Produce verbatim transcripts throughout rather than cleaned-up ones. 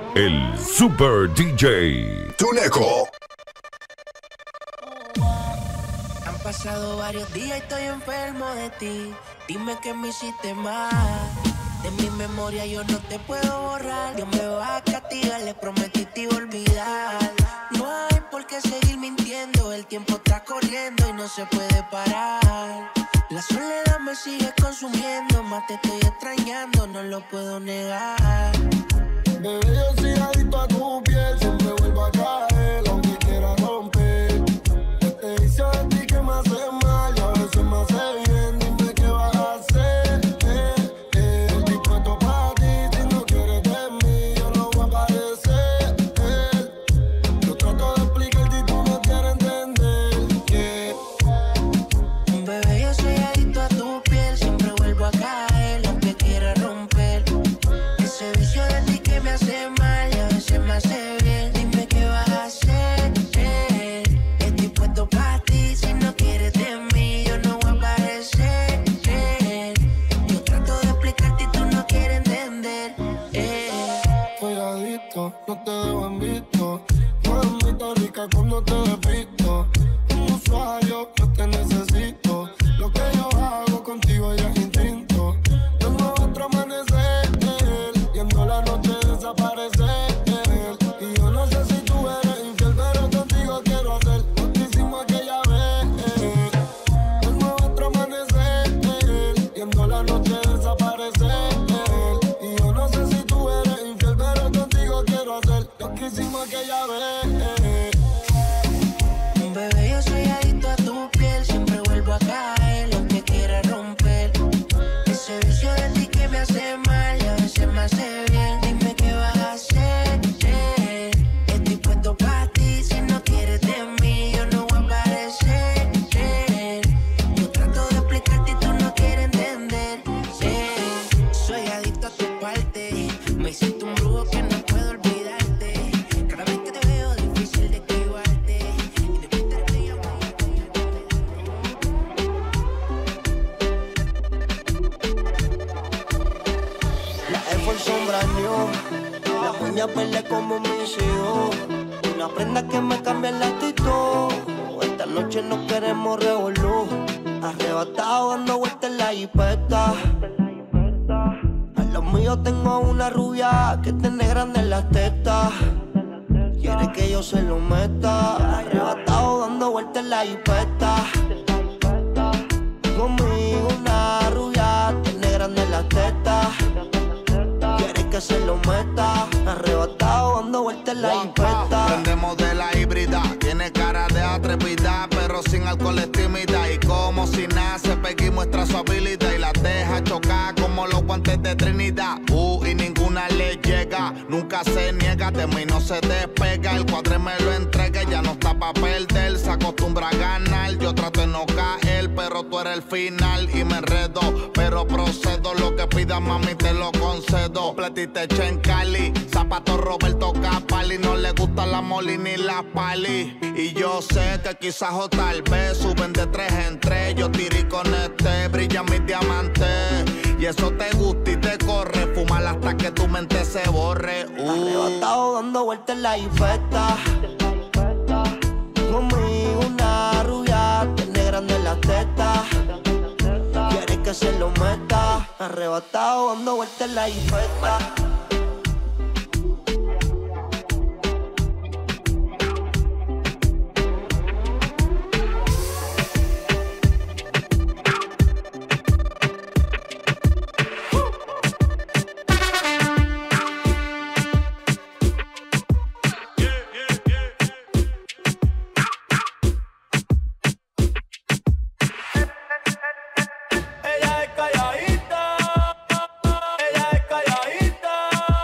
el Super D J Tuneco. Han pasado varios días y estoy enfermo de ti. Dime que me hiciste mal. De mi memoria yo no te puedo borrar. Dios me va a castigar, le prometí te iba a olvidar. No hay por qué seguir mintiendo. El tiempo está corriendo y no se puede parar. La soledad me sigue consumiendo. Más te estoy extrañando, no lo puedo negar. Bebé, yo soy adicto a tu piel. Siempre vuelvo a caer, aunque quiera romper. Yo te hice a ti que me hace mal y a veces me hace bien. Dime qué vas a hacer. Eh, eh. Estoy puesto para ti. Si no quieres de mí, yo no voy a aparecer. Eh. Yo trato de explicarte y tú no quieres entender. Yeah. Bebé, yo soy adicto a tu piel. Siempre vuelvo a caer, aunque quiera romper. Ese vicio de ti que me hace mal y a veces me hace bien. Dime qué vas a hacer. Eh. Estoy puesto para ti. Si no quieres de mí, yo no voy a aparecer. Eh. Yo trato de explicarte y tú no quieres entender. Eh. Soy adicto, no te dejo en visto. Mamita rica cuando te despisto. Un usuario, yo te necesito. Lo que yo hago contigo ya es instinto. Tengo otro amanecer, viendo la noche desaparecer. Y yo no sé si tú eres infiel, pero contigo quiero hacer lo que hicimos aquella vez. Tengo otro amanecer, viendo la noche desaparecer. Y yo no sé si tú eres infiel, pero contigo quiero hacer lo que hicimos aquella vez. Bebé, yo soy adicto a tu piel. Siempre vuelvo a caer, lo que quiera romper. Ese vicio de ti que me hace mal y a veces me hace bien. Dime qué vas a hacer. Eh. Estoy puesto para ti. Si no quieres de mí, yo no voy a aparecer. Eh. Yo trato de explicarte y tú no quieres entender. Eh. Soy adicto a tu parte. Me hiciste un brujo que no puedo olvidarte. Cada vez que te veo, difícil de esquivarte. Y después te veo. La Air Force sombra new, la uña verde como mis hijos. Una prenda que me cambia la actitud. Esta noche no queremos revolú. Arrebatado dando vueltas en la jipeta. A los míos tengo una rubia que tiene grande las tetas. Quiere que yo se lo meta. Arrebatado dando vueltas en la jipeta. Conmigo una rubia tiene grande las tetas. Quiere que se lo meta. Arrebatado dando vueltas en la jipeta. Prendemos de la híbrida. Tiene cara de atrevida, pero sin alcohol es tímida. Y como si nace, Peggy muestra su habilidad y la deja chocar como los guantes de Trinidad. Uh, y ninguna le llega, nunca se niega, de mí no se despega. El cuadre me lo entrega, ya no está pa' perder. Se acostumbra a ganar, yo trato de no caer, pero tú eres el final y me enredo. Pero procedo, lo que pidas mami te lo concedo. Platiste en Cali, zapato Roberto Capali. No le gusta la moli ni la pali. Y yo sé que quizás o tal vez suben de tres en tres. Yo tiré con este, brilla mis diamantes. Y eso te gusta y te corre. Fumar hasta que tu mente se borre. uh. Arrebatado dando vueltas en la jipeta. Conmigo una rubia tiene grande las tetas. Quiere que se lo meta. Arrebatado dando vueltas en la jipeta. Ella es calladita, ella es calladita.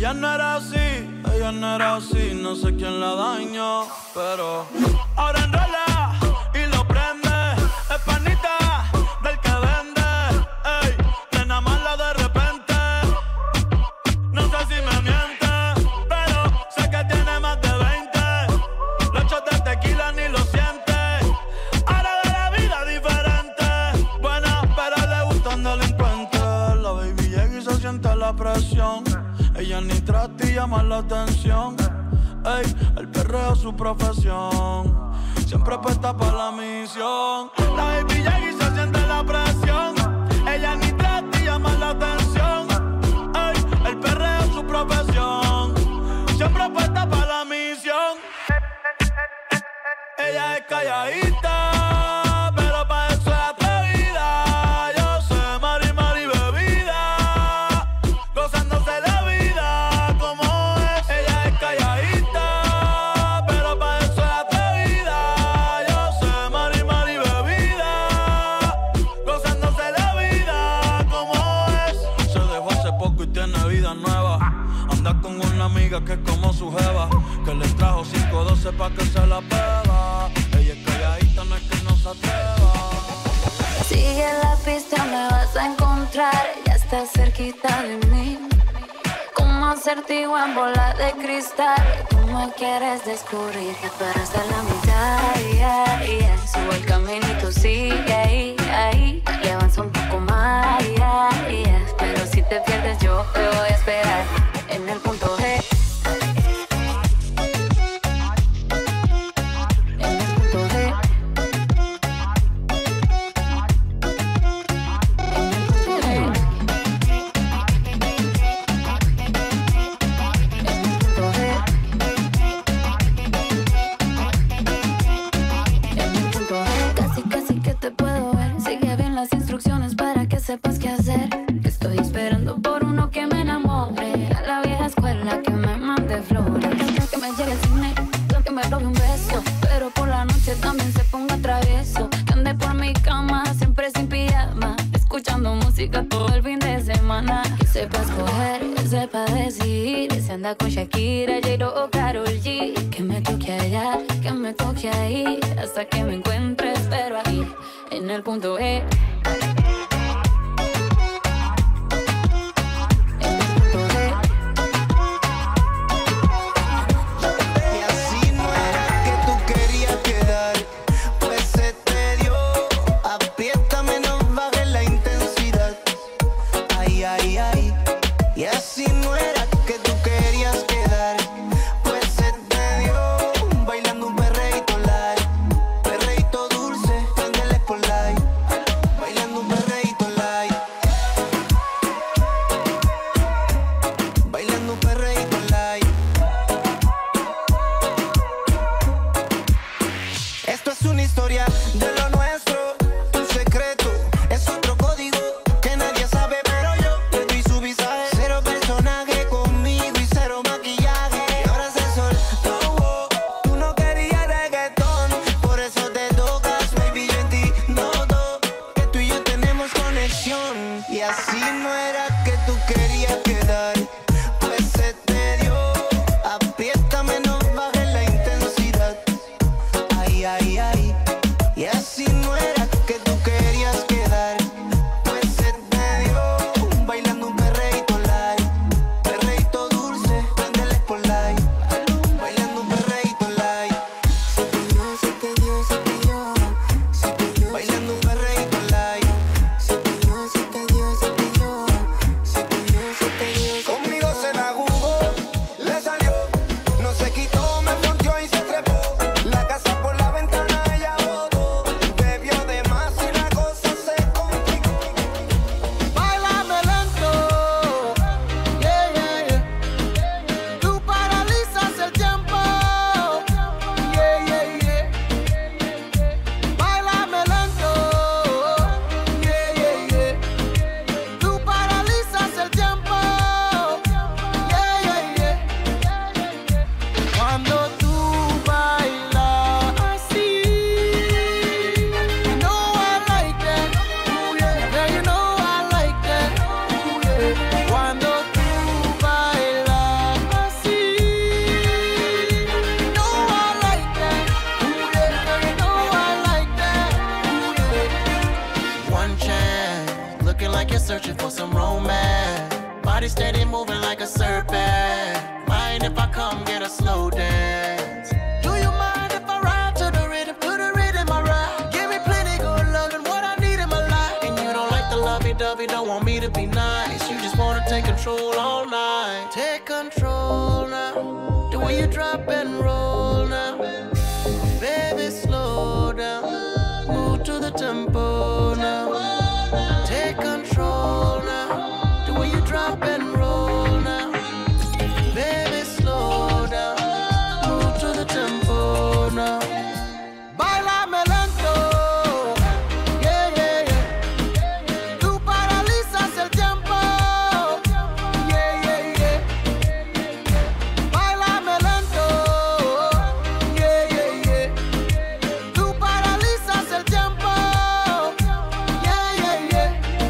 Ella no era así, ella no era así, no sé quién la dañó, pero ahora enrola y lo prende, es panita del que vende, ey, nena mala de repente, no sé si me miente, pero sé que tiene más de veinte, los shots de tequila ni lo siente, ahora de la vida diferente, buena pero le gustan delincuentes, la baby llega y se siente la presión. Ella ni trata y llama la atención. Ey, el perreo es su profesión. Siempre apuesta para la misión. La baby llega y se siente la presión. Ella ni trata y llama la atención. Ey, el perreo es su profesión. Siempre apuesta para la misión. Ella es calladita, pero pa' eso es atrevida. Yo sé, mari, mari, bebida, gozándose la vida como es. Ella es calladita, pero pa' eso es atrevida. Yo sé, mari, mari, bebida, gozándose la vida como es. Se dejó hace poco y tiene vida nueva. Anda con una amiga que es como su jeva, que le trajo cinco doce pa' que se la beba. Ella es calladita, no es que no se atreva. Sigue la pista, me vas a encontrar. Ya estás cerquita de mí, como acertijo en bola de cristal. Tú me quieres descubrir, que para hasta la mitad, yeah, yeah. Subo el caminito, sigue ahí, ahí, y avanza un poco más, yeah, yeah. Pero si te pierdes yo te voy a esperar en el punto G. Sepas qué hacer, que estoy esperando por uno que me enamore. A la vieja escuela que me mande flores, que me lleve al cine, que me robe un beso, pero por la noche también se ponga travieso. Que ande por mi cama siempre sin pijama, escuchando música todo el fin de semana. Que sepa escoger, que sepa decidir, que se anda con Shakira, J-Lo o Karol G. Que me toque allá, que me toque ahí, hasta que me encuentre, pero ahí, en el punto E. Bailando un body steady moving like a serpent. Mind if I come get a slow dance? Do you mind if I ride to the rhythm, to the rhythm I ride? Give me plenty good love and what I need in my life. And you don't like the lovey-dovey, don't want me to be nice. You just wanna take control all night. Take control now, the way you drop and roll now. Baby, slow down, move to the tempo now. Take control now, the way you drop and roll now. Baby, slow down, move to the tempo now. Bailame lento, yeah, yeah, yeah. Tú paralizas el tiempo, yeah, yeah, yeah. Bailame lento, yeah, yeah, yeah. Tú paralizas el tiempo, yeah, yeah, yeah.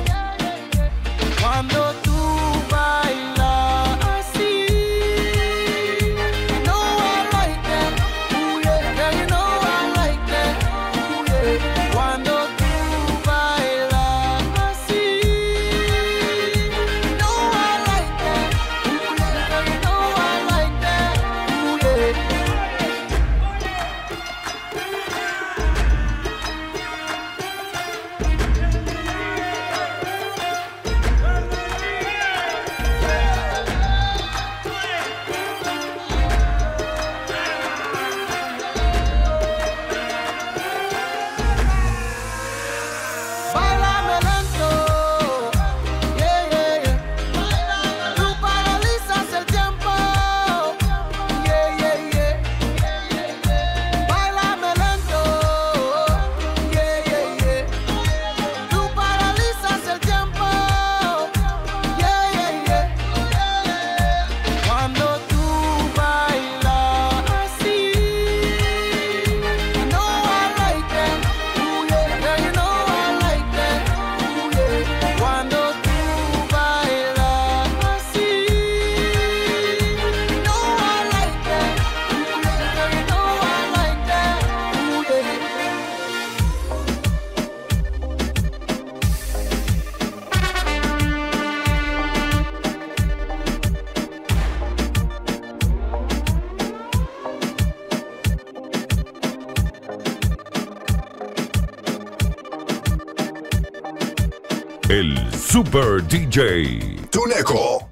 Cuando tú bailas así, you know I like that, ooh yeah, yeah, you know I like that, ooh yeah. Cuando tú bailas así, you know I like that, ooh yeah, yeah, you know I like that, ooh yeah. Bailame lento, yeah, yeah, yeah. Tú paralizas el tiempo, yeah, yeah, yeah. Bailame lento, yeah, yeah, yeah. Tú paralizas el tiempo, yeah, yeah, yeah. Cuando tú bailas así, you know I like that, ooh yeah, yeah, you know I like that, ooh yeah. Cuando tú bailas así, you know I like that, ooh yeah, yeah, you know I like that, ooh yeah. El Super D J. Tuneco.